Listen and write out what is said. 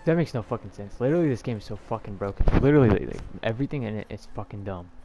That makes no fucking sense. Literally, this game is so fucking broken. Literally, like, everything in it is fucking dumb.